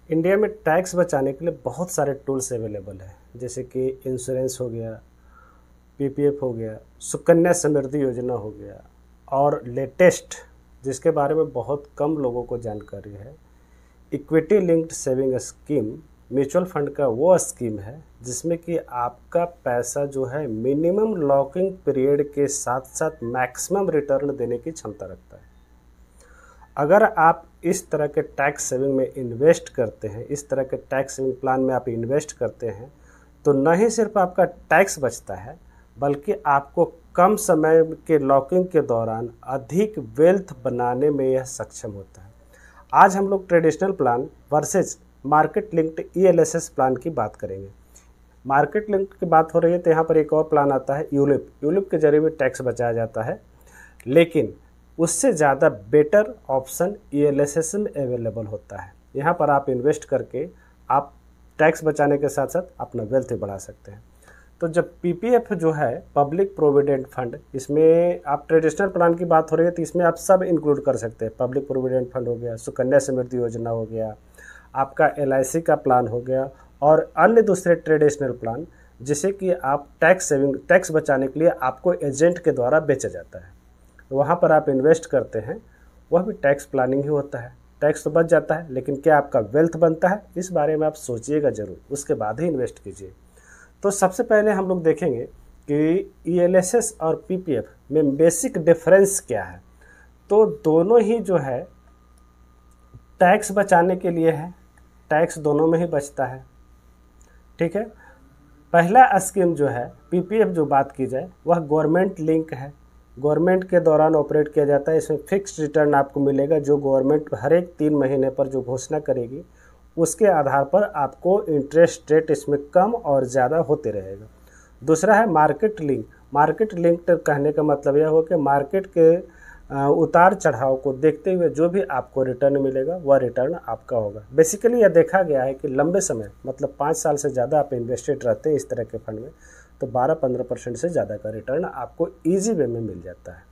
India में tax बचाने के लिए बहुत सारे टूल्स अवेलेबल हैं, जैसे कि इंश्योरेंस हो गया, पीपीएफ हो गया, सुकन्या समृद्धि योजना हो गया, और लेटेस्ट जिसके बारे में बहुत कम लोगों को जानकारी है, equity linked saving scheme. Mutual fund का वो स्कीम है जिसमें कि आपका पैसा जो है मिनिमम लॉकिंग पीरियड के साथ साथ मैक्सिमम रिटर्न देने की क्षमता रखता है। अगर आप इस तरह के टैक्स सेविंग में इन्वेस्ट करते हैं, इस तरह के टैक्स सेविंग प्लान में आप इन्वेस्ट करते हैं, तो न ही सिर्फ आपका टैक्स बचता है, बल्कि आपको कम समय के लॉकिंग के दौरान अधिक वेल्थ बनाने में यह सक्षम होता है। आज हम लोग traditional plan versus market linked ELSS plan की बात करेंगे। मार्केट लिंक की बात हो रही है तो यहाँ पर एक और प्लान आता है यूलिप। यूलिप के जरिए भी टैक्स बचाया जाता है, लेकिन उससे ज़्यादा बेटर ऑप्शन ईएलएसएस में अवेलेबल होता है। यहाँ पर आप इन्वेस्ट करके आप टैक्स बचाने के साथ साथ अपना वेल्थ भी बढ़ा सकते हैं। तो जब पीपीएफ जो है पब्लिक प्रोविडेंट फंड, इसमें आप ट्रेडिशनल प्लान की बात हो रही है तो इसमें आप सब इंक्लूड कर सकते हैं। पब्लिक प्रोविडेंट फंड हो गया, सुकन्या समृद्धि योजना हो गया, आपका एलआईसी का प्लान हो गया, और अन्य दूसरे ट्रेडिशनल प्लान जिसे कि आप टैक्स बचाने के लिए आपको एजेंट के द्वारा बेचा जाता है, वहाँ पर आप इन्वेस्ट करते हैं। वह भी टैक्स प्लानिंग ही होता है। टैक्स तो बच जाता है, लेकिन क्या आपका वेल्थ बनता है, इस बारे में आप सोचिएगा ज़रूर, उसके बाद ही इन्वेस्ट कीजिए। तो सबसे पहले हम लोग देखेंगे कि ईएलएसएस और पीपीएफ में बेसिक डिफरेंस क्या है। तो दोनों ही जो है टैक्स बचाने के लिए है, टैक्स दोनों में ही बचता है, ठीक है। पहला स्कीम जो है पीपीएफ, जो बात की जाए, वह गवर्नमेंट लिंक है, गवर्नमेंट के दौरान ऑपरेट किया जाता है। इसमें फिक्स्ड रिटर्न आपको मिलेगा, जो गवर्नमेंट हर एक 3 महीने पर जो घोषणा करेगी उसके आधार पर आपको इंटरेस्ट रेट इसमें कम और ज़्यादा होते रहेगा। दूसरा है मार्केट लिंक। मार्केट लिंक कहने का मतलब यह हो कि मार्केट के उतार चढ़ाव को देखते हुए जो भी आपको रिटर्न मिलेगा वह रिटर्न आपका होगा। बेसिकली यह देखा गया है कि लंबे समय, मतलब 5 साल से ज़्यादा आप इन्वेस्टेड रहते हैं इस तरह के फंड में, तो 12-15% से ज़्यादा का रिटर्न आपको ईजी वे में मिल जाता है।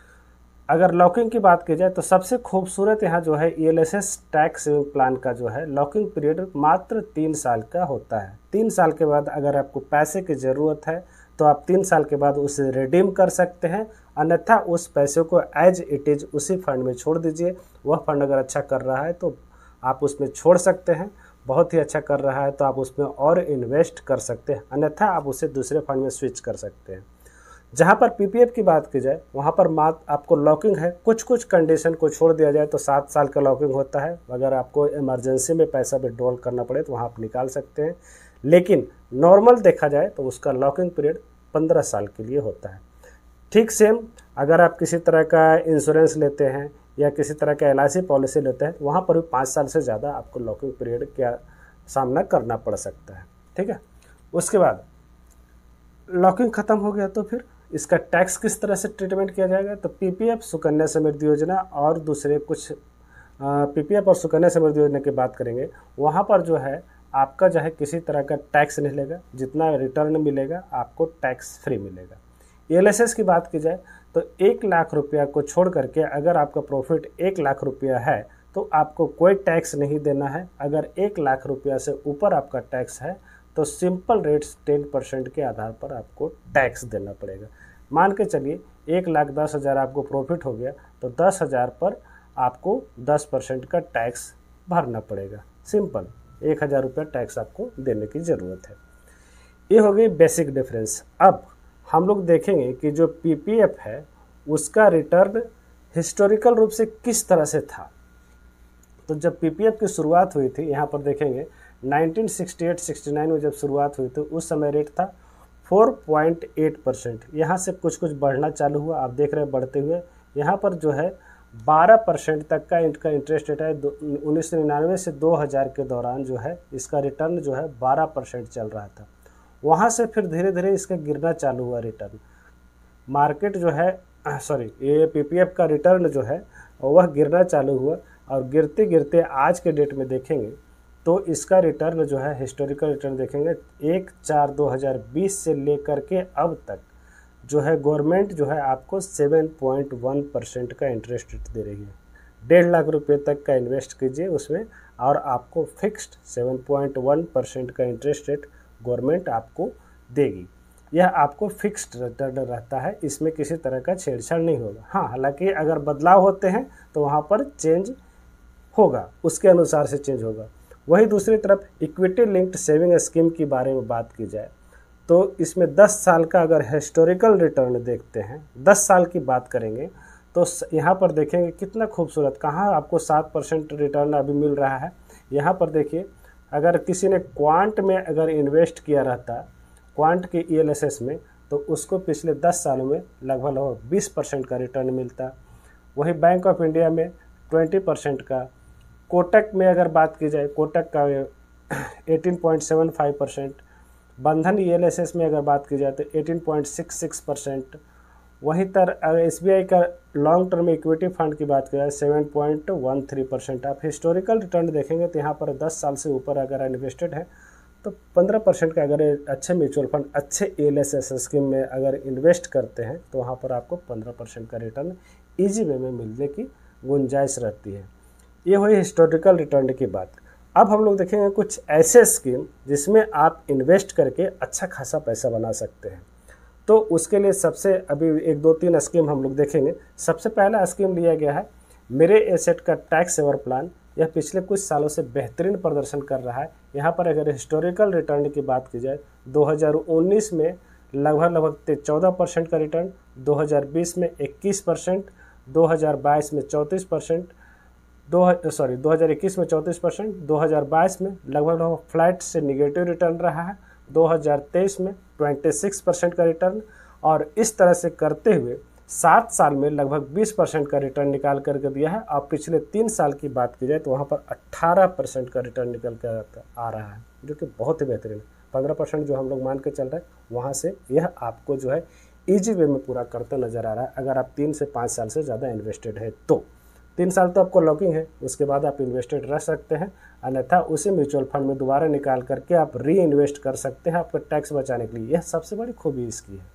अगर लॉकिंग की बात की जाए तो सबसे खूबसूरत यहाँ जो है ईएलएसएस टैक्स सेविंग प्लान का जो है लॉकिंग पीरियड मात्र 3 साल का होता है। 3 साल के बाद अगर आपको पैसे की ज़रूरत है तो आप 3 साल के बाद उसे रिडीम कर सकते हैं, अन्यथा उस पैसे को एज इट इज़ उसी फंड में छोड़ दीजिए। वह फंड अगर अच्छा कर रहा है तो आप उसमें छोड़ सकते हैं, बहुत ही अच्छा कर रहा है तो आप उसमें और इन्वेस्ट कर सकते हैं, अन्यथा आप उसे दूसरे फंड में स्विच कर सकते हैं। जहाँ पर पीपीएफ की बात की जाए वहाँ पर मात्र आपको लॉकिंग है, कुछ कंडीशन को छोड़ दिया जाए तो 7 साल का लॉकिंग होता है। अगर आपको इमरजेंसी में पैसा विड्रॉल करना पड़े तो वहाँ आप निकाल सकते हैं, लेकिन नॉर्मल देखा जाए तो उसका लॉकिंग पीरियड 15 साल के लिए होता है। ठीक सेम अगर आप किसी तरह का इंश्योरेंस लेते हैं या किसी तरह का एलआईसी पॉलिसी लेते हैं, वहाँ पर भी 5 साल से ज़्यादा आपको लॉकिंग पीरियड का सामना करना पड़ सकता है, ठीक है। उसके बाद लॉकिंग ख़त्म हो गया तो फिर इसका टैक्स किस तरह से ट्रीटमेंट किया जाएगा। तो पीपीएफ, सुकन्या समृद्धि योजना और दूसरे कुछ पीपीएफ और सुकन्या समृद्धि योजना की बात करेंगे, वहाँ पर जो है आपका जो है किसी तरह का टैक्स नहीं लेगा, जितना रिटर्न मिलेगा आपको टैक्स फ्री मिलेगा। ईएलएसएस की बात की जाए तो 1 लाख रुपया को छोड़ करके अगर आपका प्रॉफिट 1 लाख रुपया है तो आपको कोई टैक्स नहीं देना है। अगर 1 लाख रुपया से ऊपर आपका टैक्स है तो सिंपल रेट्स 10% के आधार पर आपको टैक्स देना पड़ेगा। मान के चलिए 1,10,000 आपको प्रॉफिट हो गया तो 10,000 पर आपको 10% का टैक्स भरना पड़ेगा। सिंपल 1,000 रुपया टैक्स आपको देने की ज़रूरत है। ये हो गई बेसिक डिफरेंस। अब हम लोग देखेंगे कि जो पीपीएफ है उसका रिटर्न हिस्टोरिकल रूप से किस तरह से था। तो जब पीपीएफ की शुरुआत हुई थी, यहाँ पर देखेंगे 1968-69 में जब शुरुआत हुई थी उस समय रेट था 4.8%। यहाँ से कुछ बढ़ना चालू हुआ, आप देख रहे हैं बढ़ते हुए। यहाँ पर जो है 12% तक का इनका इंटरेस्ट रेट है। 1999 से 2000 के दौरान जो है इसका रिटर्न जो है 12% चल रहा था। वहाँ से फिर धीरे धीरे इसका गिरना चालू हुआ रिटर्न। मार्केट जो है ये पीपीएफ का रिटर्न जो है वह गिरना चालू हुआ, और गिरते गिरते आज के डेट में देखेंगे तो इसका रिटर्न जो है हिस्टोरिकल रिटर्न देखेंगे 1/4/2020 से लेकर के अब तक जो है गवर्नमेंट जो है आपको 7.1% का इंटरेस्ट रेट दे रही है। 1.5 लाख रुपये तक का इन्वेस्ट कीजिए, उसमें और आपको फिक्स्ड 7.1% का इंटरेस्ट रेट गवर्नमेंट आपको देगी। यह आपको फिक्स्ड रिटर्न रहता है, इसमें किसी तरह का छेड़छाड़ नहीं होगा। हाँ, हालांकि अगर बदलाव होते हैं तो वहाँ पर चेंज होगा, उसके अनुसार से चेंज होगा। वही दूसरी तरफ इक्विटी लिंक्ड सेविंग स्कीम के बारे में बात की जाए तो इसमें 10 साल का अगर हिस्टोरिकल रिटर्न देखते हैं, 10 साल की बात करेंगे तो यहाँ पर देखेंगे कितना खूबसूरत, कहाँ आपको 7% रिटर्न अभी मिल रहा है। यहाँ पर देखिए, अगर किसी ने क्वांट में अगर इन्वेस्ट किया रहता, क्वांट के ELSS में, तो उसको पिछले 10 सालों में लगभग 20% का रिटर्न मिलता। वही बैंक ऑफ इंडिया में 20% का, कोटक में अगर बात की जाए, कोटक का 18.75%, बंधन ELSS में अगर बात की जाए तो 18.66%, वहीं तर SBI का लॉन्ग टर्म इक्विटी फंड की बात की जाए 7.13%। आप हिस्टोरिकल रिटर्न देखेंगे तो यहाँ पर 10 साल से ऊपर अगर इन्वेस्टेड है तो 15% का, अगर अच्छे म्यूचुअल फंड अच्छे ELSS स्कीम में अगर इन्वेस्ट करते हैं तो वहाँ पर आपको 15% का रिटर्न ईजी वे में मिलने की गुंजाइश रहती है। ये हुई हिस्टोरिकल रिटर्न की बात। अब हम लोग देखेंगे कुछ ऐसे स्कीम जिसमें आप इन्वेस्ट करके अच्छा खासा पैसा बना सकते हैं। तो उसके लिए सबसे अभी 1 2 3 स्कीम हम लोग देखेंगे। सबसे पहला स्कीम लिया गया है मेरे एसेट का टैक्स सेवर प्लान। यह पिछले कुछ सालों से बेहतरीन प्रदर्शन कर रहा है। यहाँ पर अगर हिस्टोरिकल रिटर्न की बात की जाए 2019 में लगभग 14% का रिटर्न, 2020 में 21%, 2022 में 34%, 2021 में 34%, 2022 में लगभग फ्लैट से निगेटिव रिटर्न रहा है, 2023 में 26% का रिटर्न, और इस तरह से करते हुए 7 साल में लगभग 20% का रिटर्न निकाल करके दिया है। अब पिछले 3 साल की बात की जाए तो वहाँ पर 18% का रिटर्न निकल कर आ रहा है, जो कि बहुत ही बेहतरीन है। 15% जो हम लोग मान के चल रहे हैं, वहाँ से यह आपको जो है ईजी वे में पूरा करता नज़र आ रहा है। अगर आप 3 से 5 साल से ज़्यादा इन्वेस्टेड है तो 3 साल तो आपको लॉकिंग है, उसके बाद आप इन्वेस्टेड रह सकते हैं, अन्यथा उसी म्यूचुअल फंड में दोबारा निकाल करके आप री इन्वेस्ट कर सकते हैं आपका टैक्स बचाने के लिए। यह सबसे बड़ी खूबी इसकी है।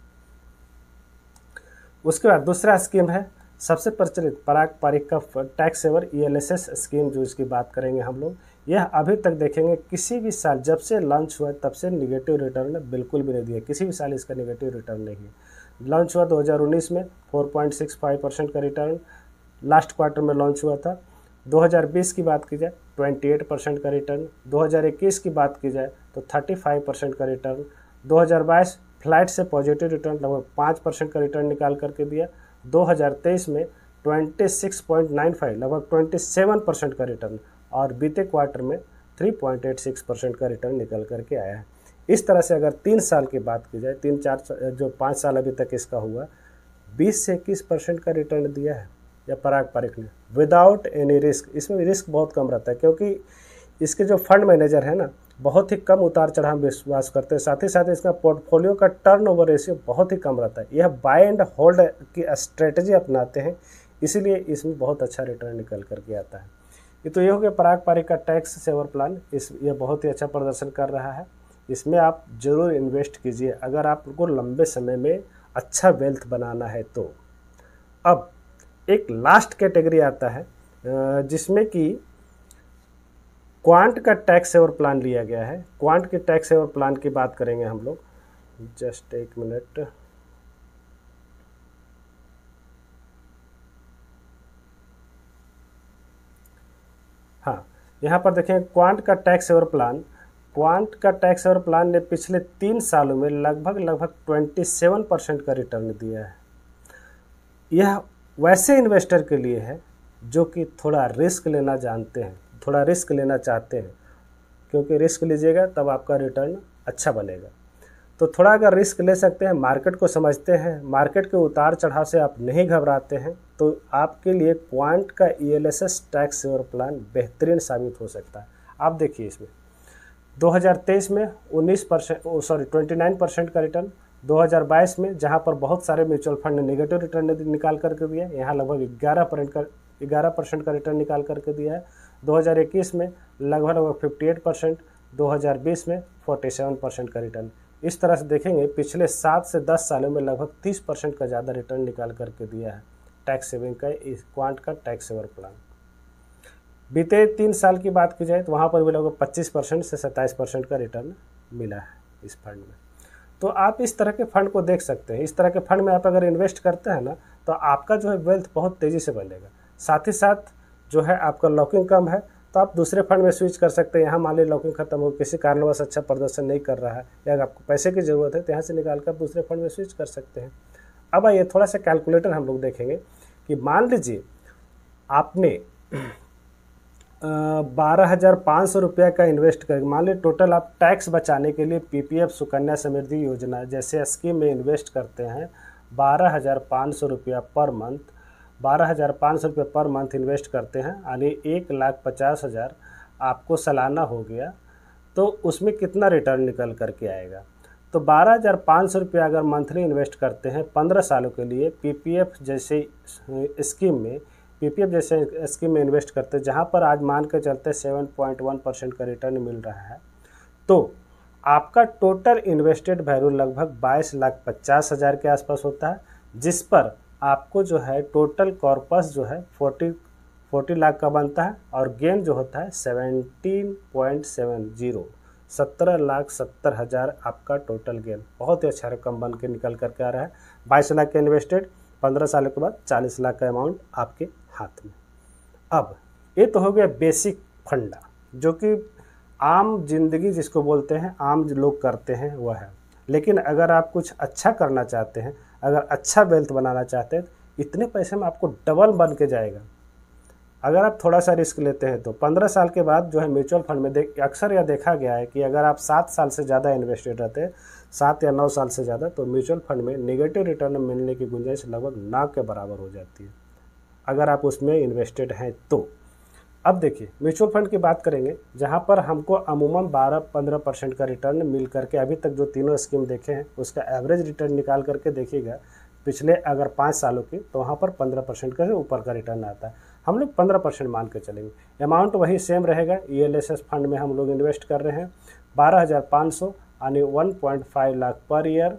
उसके बाद दूसरा स्कीम है सबसे प्रचलित पराग पारिक का टैक्स सेवर ELSS स्कीम, जो इसकी बात करेंगे हम लोग। यह अभी तक देखेंगे किसी भी साल जब से लॉन्च हुआ तब से निगेटिव रिटर्न बिल्कुल भी नहीं दिया, किसी भी साल इसका निगेटिव रिटर्न नहीं है। लॉन्च हुआ 2019 में 4.65% का रिटर्न लास्ट क्वार्टर में लॉन्च हुआ था। 2020 की बात की जाए 28% का रिटर्न, 2021 की बात की जाए तो 35% का रिटर्न, 2022 फ्लैट से पॉजिटिव रिटर्न लगभग 5% का रिटर्न निकाल करके दिया, 2023 में 26.95 लगभग 27% का रिटर्न, और बीते क्वार्टर में 3.86% का रिटर्न निकल करके आया है। इस तरह से अगर 3 साल की बात की जाए, 3-4 जो 5 साल अभी तक इसका हुआ, 20 से 21% का रिटर्न दिया है या पराग पारिक ने, विदाउट एनी रिस्क। इसमें रिस्क बहुत कम रहता है क्योंकि इसके जो फंड मैनेजर है ना, बहुत ही कम उतार चढ़ाव विश्वास करते हैं। साथ ही साथ इसका पोर्टफोलियो का टर्नओवर रेशियो बहुत ही कम रहता है। यह बाय एंड होल्ड की स्ट्रेटजी अपनाते हैं, इसीलिए इसमें बहुत अच्छा रिटर्न निकल करके आता है। ये हो गया पराग पारिक का टैक्स सेवर प्लान। यह बहुत ही अच्छा प्रदर्शन कर रहा है। इसमें आप जरूर इन्वेस्ट कीजिए अगर आपको लंबे समय में अच्छा वेल्थ बनाना है तो। अब एक लास्ट कैटेगरी आता है जिसमें कि क्वांट का टैक्स सेवर प्लान लिया गया है। क्वांट के टैक्स सेवर प्लान की बात करेंगे हम लोग। जस्ट एक मिनट। हाँ, यहाँ पर देखें क्वांट का टैक्स सेवर प्लान। क्वांट का टैक्स सेवर प्लान ने पिछले 3 सालों में लगभग 27% का रिटर्न दिया है। यह वैसे इन्वेस्टर के लिए है जो कि थोड़ा रिस्क लेना जानते हैं, थोड़ा रिस्क लेना चाहते हैं, क्योंकि रिस्क लीजिएगा तब आपका रिटर्न अच्छा बनेगा। तो थोड़ा अगर रिस्क ले सकते हैं, मार्केट को समझते हैं, मार्केट के उतार चढ़ाव से आप नहीं घबराते हैं, तो आपके लिए क्वांट का ELSS टैक्स सेवर प्लान बेहतरीन साबित हो सकता है। आप देखिए इसमें 2023 में 29% का रिटर्न, 2022 में जहां पर बहुत सारे म्यूचुअल फंड ने नेगेटिव रिटर्न निकाल करके दिया, यहाँ लगभग 11% का रिटर्न निकाल करके दिया है। 2021 में लगभग 58%, 2020 में 47% का रिटर्न। इस तरह से देखेंगे पिछले 7 से 10 सालों में लगभग 30% का ज़्यादा रिटर्न निकाल करके दिया है टैक्स सेविंग का इस क्वांट का टैक्स सेवर प्लान। बीते 3 साल की बात की जाए तो वहाँ पर भी लगभग 25% से 27% का रिटर्न मिला है इस फंड में। तो आप इस तरह के फंड को देख सकते हैं। इस तरह के फंड में आप अगर इन्वेस्ट करते हैं ना, तो आपका जो है वेल्थ बहुत तेज़ी से बनेगा। साथ ही साथ जो है आपका लॉकिंग कम है, तो आप दूसरे फंड में स्विच कर सकते हैं। यहाँ मान लीजिए लॉकिंग खत्म हो, किसी कारणवश अच्छा प्रदर्शन नहीं कर रहा है या आपको पैसे की ज़रूरत है, तो यहाँ से निकाल कर आप दूसरे फंड में स्विच कर सकते हैं। अब आइए थोड़ा सा कैलकुलेटर हम लोग देखेंगे कि मान लीजिए आपने 12,500 रुपये का इन्वेस्ट कर, मान लीजिए टोटल आप टैक्स बचाने के लिए पीपीएफ सुकन्या समृद्धि योजना जैसे स्कीम में इन्वेस्ट करते हैं 12,500 रुपया पर मंथ, 12,500 रुपये पर मंथ इन्वेस्ट करते हैं, यानी 1,50,000 आपको सालाना हो गया। तो उसमें कितना रिटर्न निकल करके आएगा? तो 12,500 रुपया अगर मंथली इन्वेस्ट करते हैं 15 सालों के लिए पीपीएफ जैसे स्कीम में इन्वेस्ट करते हैं, जहां पर आज मान के चलते 7.1% का रिटर्न मिल रहा है, तो आपका टोटल इन्वेस्टेड वैल्यू लगभग 22,50,000 के आसपास होता है, जिस पर आपको जो है टोटल कॉर्पस जो है 40 लाख का बनता है और गेन जो होता है 17.70 17,70,000 आपका टोटल गेन। बहुत ही अच्छा रकम बन के निकल करके आ रहा है। 22 लाख के इन्वेस्टेड, 15 सालों के बाद 40 लाख का अमाउंट आपके हाथ में। अब ये तो हो गया बेसिक फंडा, जो कि आम जिंदगी जिसको बोलते हैं, आम लोग करते हैं वह है। लेकिन अगर आप कुछ अच्छा करना चाहते हैं, अगर अच्छा वेल्थ बनाना चाहते हैं, इतने पैसे में आपको डबल बन के जाएगा। अगर आप थोड़ा सा रिस्क लेते हैं तो 15 साल के बाद जो है म्यूचुअल फंड में अक्सर यह देखा गया है कि अगर आप 7 साल से ज़्यादा इन्वेस्टेड रहते हैं, 7 या 9 साल से ज़्यादा, तो म्यूचुअल फंड में नेगेटिव रिटर्न मिलने की गुंजाइश लगभग ना के बराबर हो जाती है, अगर आप उसमें इन्वेस्टेड हैं तो। अब देखिए म्यूचुअल फंड की बात करेंगे, जहां पर हमको अमूमन 12-15% का रिटर्न मिल करके, अभी तक जो तीनों स्कीम देखे हैं उसका एवरेज रिटर्न निकाल करके देखिएगा पिछले अगर 5 सालों की, तो वहां पर 15% का ऊपर का रिटर्न आता है। हम लोग 15% मान के चलेंगे। अमाउंट वही सेम रहेगा। ELSS फंड में हम लोग इन्वेस्ट कर रहे हैं 12,500 यानी 1.5 लाख पर ईयर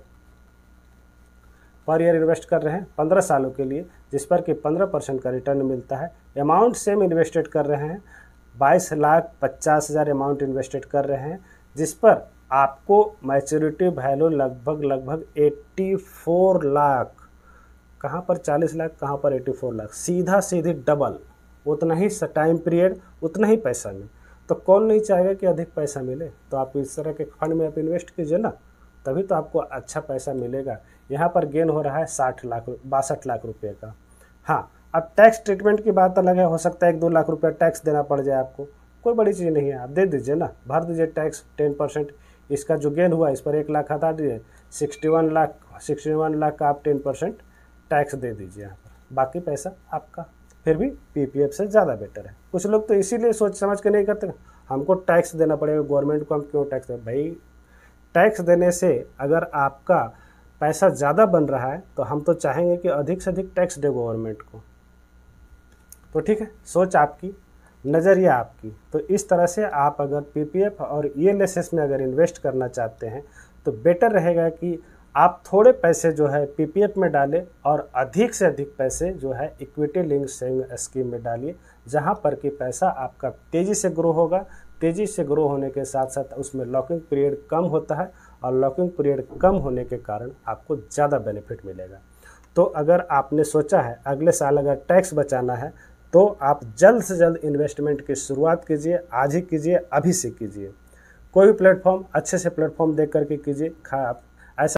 इन्वेस्ट कर रहे हैं 15 सालों के लिए, जिस पर कि 15% का रिटर्न मिलता है। अमाउंट सेम इन्वेस्टेड कर रहे हैं 22,50,000 अमाउंट इन्वेस्टेड कर रहे हैं, जिस पर आपको मैच्योरिटी वैल्यू लगभग 84 लाख, कहाँ पर 40 लाख, कहाँ पर 84 लाख, सीधी डबल, उतना ही टाइम पीरियड, उतना ही पैसा में। तो कौन नहीं चाहेगा कि अधिक पैसा मिले? तो आप इस तरह के फंड में आप इन्वेस्ट कीजिए ना, तभी तो आपको अच्छा पैसा मिलेगा। यहाँ पर गेन हो रहा है 62 लाख रुपये का। हाँ, अब टैक्स ट्रीटमेंट की बात अलग है, हो सकता है 1-2 लाख रुपया टैक्स देना पड़ जाए आपको, कोई बड़ी चीज़ नहीं है, आप दे दीजिए ना, भर दीजिए टैक्स 10%। इसका जो गेन हुआ इस पर 1 लाख हटा दीजिए, 61 लाख का आप 10% टैक्स दे दीजिए यहाँ पर, बाकी पैसा आपका फिर भी पीपीएफ से ज़्यादा बेटर है। कुछ लोग तो इसीलिए सोच समझ के नहीं करते, हमको टैक्स देना पड़ेगा गवर्नमेंट को, हम क्यों टैक्स दें? भाई टैक्स देने से अगर आपका पैसा ज़्यादा बन रहा है तो हम तो चाहेंगे कि अधिक से अधिक टैक्स दे गवर्नमेंट को। तो ठीक है, सोच आपकी, नज़रिया आपकी। तो इस तरह से आप अगर पीपीएफ और ELSS में अगर इन्वेस्ट करना चाहते हैं तो बेटर रहेगा कि आप थोड़े पैसे जो है पीपीएफ में डालें और अधिक से अधिक पैसे जो है इक्विटी लिंक सेविंग स्कीम में डालिए, जहां पर कि पैसा आपका तेज़ी से ग्रो होगा। तेज़ी से ग्रो होने के साथ साथ उसमें लॉकिंग पीरियड कम होता है और लॉकिंग पीरियड कम होने के कारण आपको ज़्यादा बेनिफिट मिलेगा। तो अगर आपने सोचा है अगले साल अगर टैक्स बचाना है तो आप जल्द से जल्द इन्वेस्टमेंट की शुरुआत कीजिए, आज ही कीजिए, अभी से कीजिए। कोई भी प्लेटफॉर्म अच्छे से प्लेटफॉर्म देख करके कीजिए, आप